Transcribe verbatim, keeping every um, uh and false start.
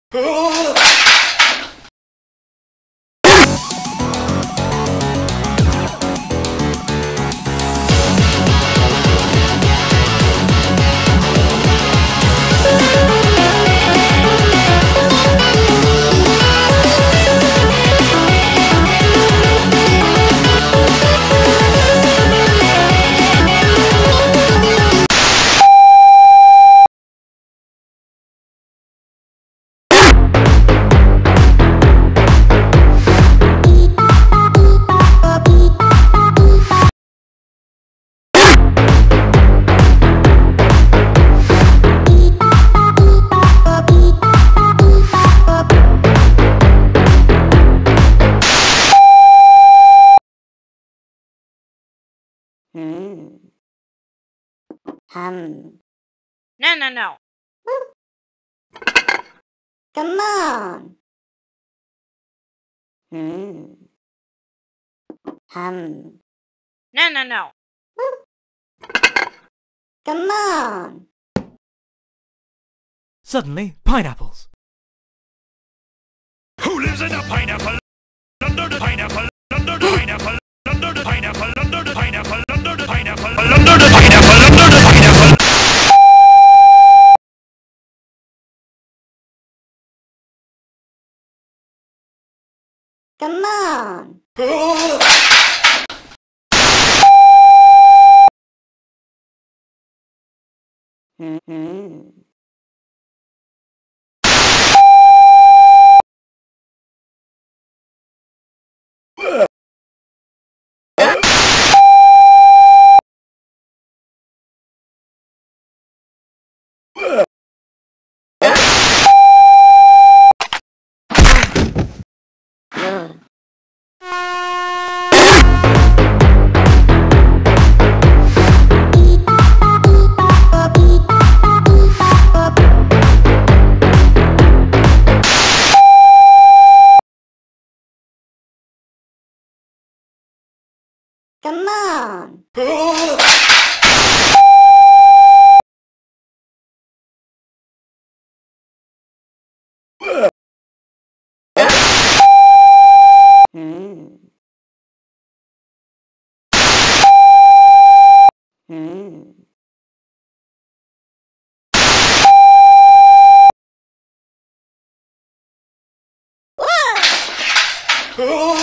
Hmm. Hum. No, no, no. Come on. Hmm. Hum. No, no, no. Come on. Suddenly, pineapples. Who lives in a pineapple? Under the pineapple, under the pineapple, under the pineapple, under the pineapple, under the pineapple, under the pineapple, under the pineapple. Come on. Hmm. Come on. Hmm. Hmm. Whoa!